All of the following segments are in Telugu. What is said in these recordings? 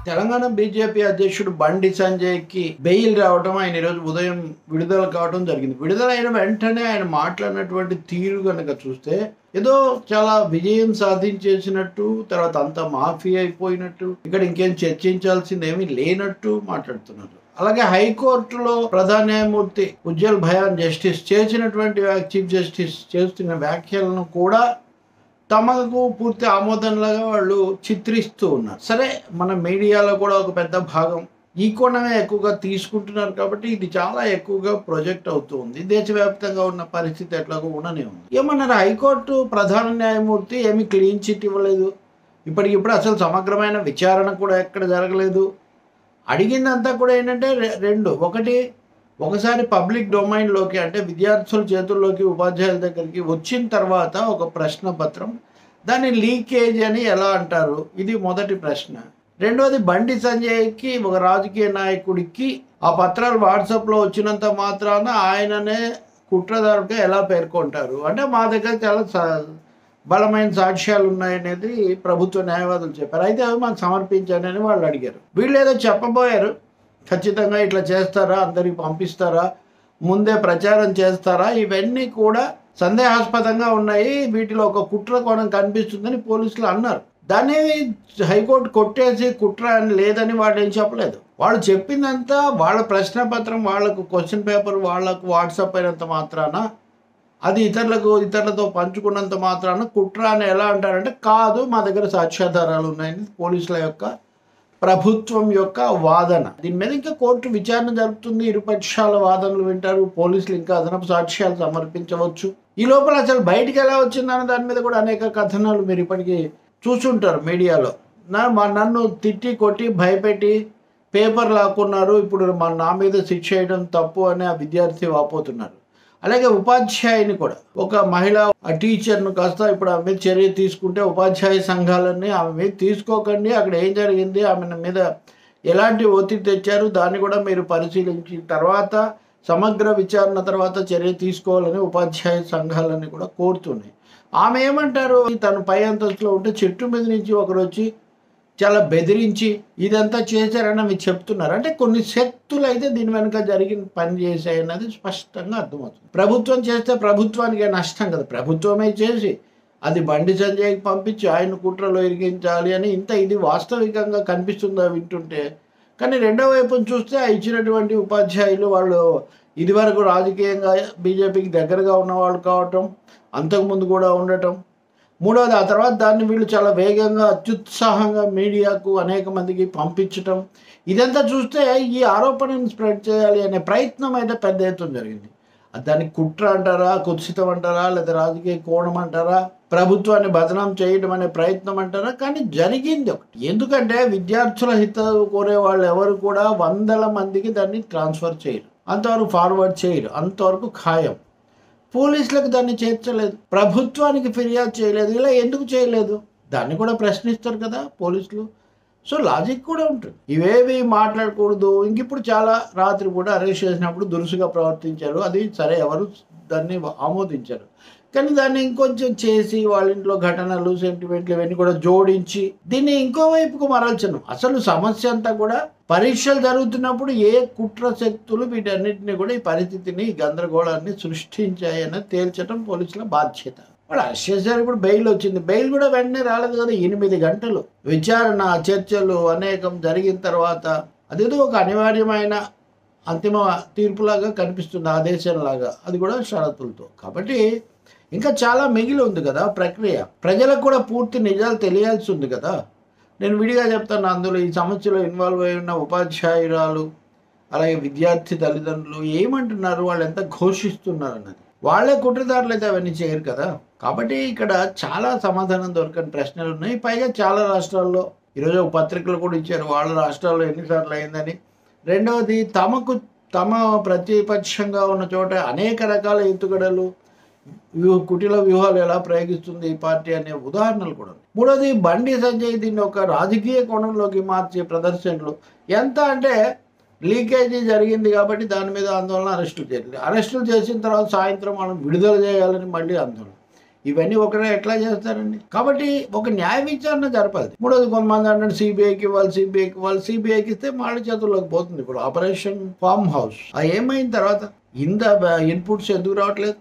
తెలంగాణ బీజేపీ అధ్యక్షుడు బండి సంజయ్కి బెయిల్ రావడం, ఆయన ఈరోజు ఉదయం విడుదల కావడం జరిగింది. విడుదలైన వెంటనే ఆయన మాట్లాడినటువంటి తీరు కనుక చూస్తే ఏదో చాలా విజయం సాధించేసినట్టు, తర్వాత అంతా మాఫీ అయిపోయినట్టు, ఇక్కడ ఇంకేం చర్చించాల్సింది ఏమీ లేనట్టు మాట్లాడుతున్నారు. అలాగే హైకోర్టులో ప్రధాన న్యాయమూర్తి ఉజ్జల్ భయాన్ జస్టిస్ చేసినటువంటి చీఫ్ జస్టిస్ చేస్తున్న వ్యాఖ్యలను కూడా తమకు పూర్తి ఆమోదంలాగా వాళ్ళు చిత్రిస్తూ ఉన్నారు. సరే, మన మీడియాలో కూడా ఒక పెద్ద భాగం ఈ కోణమే ఎక్కువగా తీసుకుంటున్నారు కాబట్టి ఇది చాలా ఎక్కువగా ప్రొజెక్ట్ అవుతూ ఉంది. దేశవ్యాప్తంగా ఉన్న పరిస్థితి ఎట్లాగో ఉండనే ఉంది. ఏమన్నారు, హైకోర్టు ప్రధాన న్యాయమూర్తి ఏమి క్లీన్ చిట్ ఇవ్వలేదు, ఇప్పటికిప్పుడు అసలు సమగ్రమైన విచారణ కూడా ఎక్కడ జరగలేదు. అడిగిందంతా కూడా ఏంటంటే ఒకసారి పబ్లిక్ డొమైన్లోకి, అంటే విద్యార్థుల చేతుల్లోకి, ఉపాధ్యాయుల దగ్గరికి వచ్చిన తర్వాత ఒక ప్రశ్న పత్రం, దాన్ని లీకేజ్ అని ఎలా అంటారు? ఇది మొదటి ప్రశ్న. రెండోది, బండి సంజయ్కి, ఒక రాజకీయ నాయకుడికి ఆ పత్రాలు వాట్సాప్లో వచ్చినంత మాత్రాన ఆయననే కుట్రదారుగా ఎలా పేర్కొంటారు? అంటే మా దగ్గర చాలా బలమైన సాక్ష్యాలు ఉన్నాయనేది ప్రభుత్వ న్యాయవాదులు చెప్పారు. అయితే అవి మాకు సమర్పించండి అని వాళ్ళు అడిగారు. వీళ్ళు ఏదో చెప్పబోయారు, ఖచ్చితంగా ఇట్లా చేస్తారా, అందరికి పంపిస్తారా, ముందే ప్రచారం చేస్తారా, ఇవన్నీ కూడా సందేహాస్పదంగా ఉన్నాయి, వీటిలో ఒక కుట్ర కోణం కనిపిస్తుందని పోలీసులు అన్నారు. దాన్ని హైకోర్టు కొట్టేసి కుట్ర అని లేదని వాళ్ళు ఏం చెప్పలేదు. వాళ్ళు చెప్పిందంతా వాళ్ళ ప్రశ్న పత్రం, వాళ్ళకు క్వశ్చన్ పేపర్ వాళ్ళకు వాట్సాప్ అయినంత మాత్రాన, అది ఇతరులతో పంచుకున్నంత మాత్రాన కుట్ర అని ఎలా అంటారంటే, కాదు, మా దగ్గర సాక్ష్యాధారాలు ఉన్నాయని పోలీసుల యొక్క, ప్రభుత్వం యొక్క వాదన. దీని మీద ఇంకా కోర్టు విచారణ జరుపుతుంది, ఇరుపక్షాల వాదనలు వింటారు, పోలీసులు ఇంకా అదనపు సాక్ష్యాలు సమర్పించవచ్చు. ఈ లోపల అసలు బయటికి ఎలా వచ్చిందన్న దాని మీద కూడా అనేక కథనాలు మీరు ఇప్పటికీ చూసుంటారు మీడియాలో. నన్ను తిట్టి కొట్టి భయపెట్టి పేపర్ లాక్కున్నారు, ఇప్పుడు నా మీద శిక్ష చేయడం తప్పు అని ఆ విద్యార్థి వాపోతున్నారు. అలాగే ఉపాధ్యాయుని కూడా, ఒక మహిళ టీచర్ను కాస్త ఇప్పుడు ఆమె మీద చర్య తీసుకుంటే ఉపాధ్యాయ సంఘాలన్నీ ఆమె మీద తీసుకోకండి, అక్కడ ఏం జరిగింది, ఆమె మీద ఎలాంటి ఒత్తిడి తెచ్చారు, దాన్ని కూడా మీరు పరిశీలించిన తర్వాత సమగ్ర విచారణ తర్వాత చర్య తీసుకోవాలని ఉపాధ్యాయ సంఘాలన్నీ కూడా కోరుతున్నాయి. ఆమె ఏమంటారు, తను పై అంతస్తులో ఉంటే చెట్టు మీద నుంచి ఒకరు వచ్చి చాలా బెదిరించి ఇదంతా చేశారని అవి చెప్తున్నారు. అంటే కొన్ని శక్తులు అయితే దీని వెనుక జరిగిన పని చేశాయి అన్నది స్పష్టంగా అర్థమవుతుంది. ప్రభుత్వం చేస్తే ప్రభుత్వానికి నష్టం కదా, ప్రభుత్వమే చేసి అది బండి సంజయ్కి పంపించి ఆయన కుట్రలో ఇరిగించాలి అని ఇది వాస్తవికంగా కనిపిస్తుందా వింటుంటే. కానీ రెండో వైపును చూస్తే ఇచ్చినటువంటి ఉపాధ్యాయులు వాళ్ళు ఇదివరకు రాజకీయంగా బీజేపీకి దగ్గరగా ఉన్నవాళ్ళు కావటం, అంతకుముందు కూడా ఉండటం. మూడవది, ఆ తర్వాత దాన్ని వీళ్ళు చాలా వేగంగా అత్యుత్సాహంగా మీడియాకు అనేక మందికి పంపించటం. ఇదంతా చూస్తే ఈ ఆరోపణను స్ప్రెడ్ చేయాలి అనే ప్రయత్నం అయితే పెద్ద ఎత్తున జరిగింది. దాన్ని కుట్ర అంటారా, కుత్సితం అంటారా, లేదా రాజకీయ కోణం అంటారా, ప్రభుత్వాన్ని బదనాం చేయడం అనే ప్రయత్నం అంటారా, కానీ జరిగింది ఒకటి. ఎందుకంటే విద్యార్థుల హితం కోరే వాళ్ళు ఎవరు కూడా వందల మందికి దాన్ని ట్రాన్స్ఫర్ చేయరు, అంతవరకు ఫార్వర్డ్ చేయరు, అంతవరకు ఖాయం. పోలీసులకు దాన్ని చేర్చలేదు, ప్రభుత్వానికి ఫిర్యాదు చేయలేదు. ఇలా ఎందుకు చేయలేదు? దాన్ని కూడా ప్రశ్నిస్తారు కదా పోలీసులు. సో లాజిక్ కూడా ఉంటుంది. ఇవేవి మాట్లాడకూడదు. ఇప్పుడు చాలా రాత్రి కూడా అరెస్ట్ చేసినప్పుడు దురుసుగా ప్రవర్తించారు, అది సరే, ఎవరు దాన్ని ఆమోదించారు. కానీ దాన్ని ఇంకొంచెం చేసి వాళ్ళ ఇంట్లో ఘటనలు, సెంటిమెంట్లు ఇవన్నీ కూడా జోడించి దీన్ని ఇంకోవైపుకు మరల్చను. అసలు సమస్య అంతా కూడా పరీక్షలు జరుగుతున్నప్పుడు ఏ కుట్ర శక్తులు వీటన్నిటిని కూడా ఈ పరిస్థితిని, గందరగోళాన్ని సృష్టించాయని తేల్చడం పోలీసుల బాధ్యత. వాళ్ళు అరెస్ట్ చేశారు, ఇప్పుడు బెయిల్ వచ్చింది. బెయిల్ కూడా వెంటనే రాలేదు కదా, 8 గంటలు విచారణ, చర్చలు అనేకం జరిగిన తర్వాత అదేదో ఒక అనివార్యమైన అంతిమ తీర్పులాగా కనిపిస్తుంది, ఆదేశంలాగా, అది కూడా షరతులతో. కాబట్టి ఇంకా చాలా మిగిలి ఉంది కదా ప్రక్రియ. ప్రజలకు కూడా పూర్తి నిజాలు తెలియాల్సి ఉంది కదా. నేను విడిగా చెప్తాను, అందులో ఈ సమస్యలో ఇన్వాల్వ్ అయి ఉన్న ఉపాధ్యాయురాలు, అలాగే విద్యార్థి తల్లిదండ్రులు ఏమంటున్నారు, వాళ్ళు ఎంత ఘోషిస్తున్నారు అన్నది. వాళ్ళే కుట్రదారులు అయితే అవన్నీ చేయరు కదా. కాబట్టి ఇక్కడ చాలా సమాధానం దొరకని ప్రశ్నలు ఉన్నాయి. పైగా చాలా రాష్ట్రాల్లో ఈరోజు పత్రికలు కూడా ఇచ్చారు, వాళ్ళ రాష్ట్రాల్లో ఎన్నిసార్లు అయిందని. రెండవది, తమ ప్రతిపక్షంగా ఉన్న చోట అనేక రకాల ఎత్తుగడలు, కుటిల వ్యూహాలు ఎలా ప్రయోగిస్తుంది ఈ పార్టీ అనే ఉదాహరణలు కూడా. మూడోది, బండి సంజయ్ దీన్ని ఒక రాజకీయ కోణంలోకి మార్చే ప్రదర్శనలు. ఎంత అంటే లీకేజీ జరిగింది కాబట్టి దాని మీద ఆందోళన, అరెస్టులు చేయాలి, అరెస్టులు చేసిన తర్వాత సాయంత్రం మనం విడుదల చేయాలని మళ్ళీ ఆందోళన. ఇవన్నీ ఒకరే ఎట్లా చేస్తారండి? కాబట్టి ఒక న్యాయ విచారణ జరపాలి. మూడోది కొంతమంది అంటే సిబిఐకి ఇవ్వాలి, సిబిఐకి ఇస్తే వాళ్ళ చేతుల్లోకి పోతుంది. ఇప్పుడు ఆపరేషన్ ఫార్మ్ హౌస్ ఏమైన తర్వాత ఇంత ఇన్పుట్స్ ఎందుకు రావట్లేదు?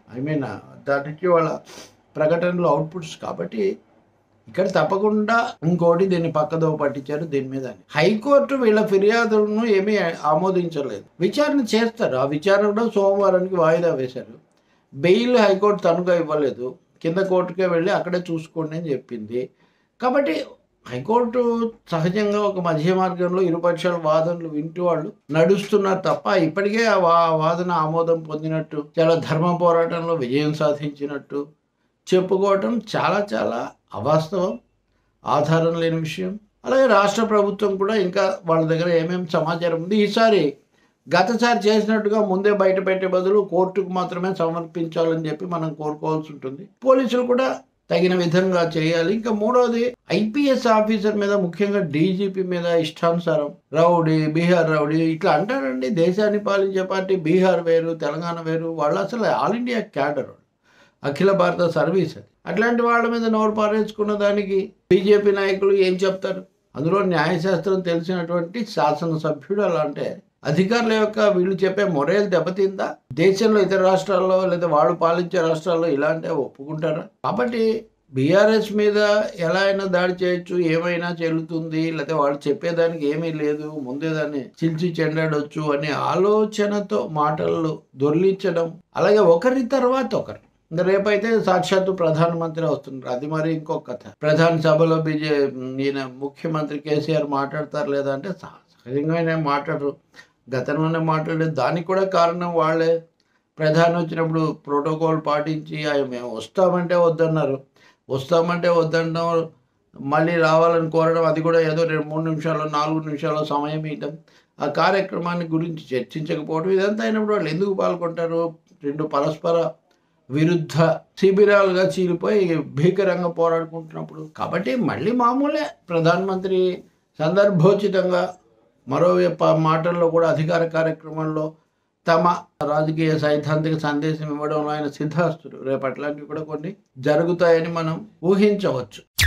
దానికి వాళ్ళ ప్రకటనలో అవుట్పుట్స్. కాబట్టి ఇక్కడ తప్పకుండా ఇంకోటి దీన్ని పక్కదో పట్టించారు దీని మీద. హైకోర్టు వీళ్ళ ఫిర్యాదులను ఏమీ ఆమోదించలేదు. విచారణ చేస్తారు. ఆ విచారణ కూడా సోమవారానికి వాయిదా వేశారు. బెయిల్ హైకోర్టు తనుగా ఇవ్వలేదు. కింద కోర్టుకే వెళ్ళి అక్కడే చూసుకోండి అని చెప్పింది. కాబట్టి హైకోర్టు సహజంగా ఒక మధ్య మార్గంలో ఇరుపక్షాల వాదనలు వింటూ వాళ్ళు నడుస్తున్నారు తప్ప ఇప్పటికే ఆ వాదన ఆమోదం పొందినట్టు, చాలా ధర్మ పోరాటంలో విజయం సాధించినట్టు చెప్పుకోవటం చాలా చాలా అవాస్తవం, ఆధారం లేని విషయం. అలాగే రాష్ట్ర ప్రభుత్వం కూడా ఇంకా వాళ్ళ దగ్గర ఏమేమి సమాచారం ఉంది, ఈసారి గతసారి చేసినట్టుగా ముందే బయట పెట్టే బదులు కోర్టుకు మాత్రమే సమర్పించాలని చెప్పి మనం కోరుకోవాల్సి ఉంటుంది. పోలీసులు కూడా తగిన విధంగా చేయాలి. ఇంకా మూడవది, ఐపీఎస్ ఆఫీసర్ మీద, ముఖ్యంగా డీజీపీ మీద ఇష్టానుసారం రౌడీ, బీహార్ రౌడీ ఇట్లా అంటారండి. దేశాన్ని పాలించే పార్టీ బీహార్ వేరు, తెలంగాణ వేరు. వాళ్ళు అసలు ఆల్ ఇండియా క్యాడర్, అఖిల భారత సర్వీస్. అట్లాంటి వాళ్ళ మీద నోరు పారేసుకున్న దానికి బీజేపీ నాయకులు ఏం చెప్తారు? అందులో న్యాయశాస్త్రం తెలిసినటువంటి శాసనసభ్యుడు అలా అంటే అధికారుల యొక్క వీళ్ళు చెప్పే మొరేలు దెబ్బతిందా? దేశంలో ఇతర రాష్ట్రాల్లో లేదా వాళ్ళు పాలించే రాష్ట్రాల్లో ఇలాంటి ఒప్పుకుంటారా? కాబట్టి బీఆర్ఎస్ మీద ఎలా అయినా దాడి చేయొచ్చు, ఏమైనా చెల్లుతుంది, లేకపోతే వాళ్ళు చెప్పేదానికి ఏమీ లేదు, ముందే దాన్ని చిల్చి చెండాడొచ్చు అనే ఆలోచనతో మాటలు దొర్లించడం, అలాగే ఒకరి తర్వాత ఒకరు. ఇంకా రేపైతే సాక్షాత్తు ప్రధానమంత్రి వస్తున్నారు. అది మరి ఇంకొక కథ. ప్రధాన సభలో ఈయన ముఖ్యమంత్రి కేసీఆర్ మాట్లాడతారు లేదా అంటే సహజంగానే మాట్లాడరు. గతంలోనే మాట్లాడలేదు. దానికి కూడా కారణం వాళ్ళే. ప్రధాని వచ్చినప్పుడు ప్రోటోకాల్ పాటించి మేము వస్తామంటే వద్దన్నారు, వస్తామంటే వద్దనడం, మళ్ళీ రావాలని కోరడం, అది కూడా ఏదో 2-3 నిమిషాలు 4 నిమిషాలు సమయం ఇవ్వడం, ఆ కార్యక్రమాన్ని గురించి చర్చించకపోవడం, ఇదంతా అయినప్పుడు వాళ్ళు ఎందుకు పాల్గొంటారు? రెండు పరస్పర విరుద్ధ శిబిరాలుగా చీలిపోయి భీకరంగా పోరాడుకుంటున్నప్పుడు. కాబట్టి మళ్ళీ మామూలే. ప్రధానమంత్రి సందర్భోచితంగా మరో మాటల్లో కూడా అధికార కార్యక్రమంలో తమ రాజకీయ సైద్ధాంతిక సందేశం ఇవ్వడంలో ఆయన సిద్ధాస్తుడు. రేపు అట్లాంటివి కూడా కొన్ని జరుగుతాయని మనం ఊహించవచ్చు.